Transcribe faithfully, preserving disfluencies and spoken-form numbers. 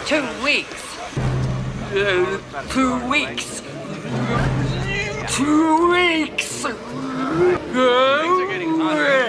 Two weeks. Uh, two weeks. Two weeks. Things are getting hotter.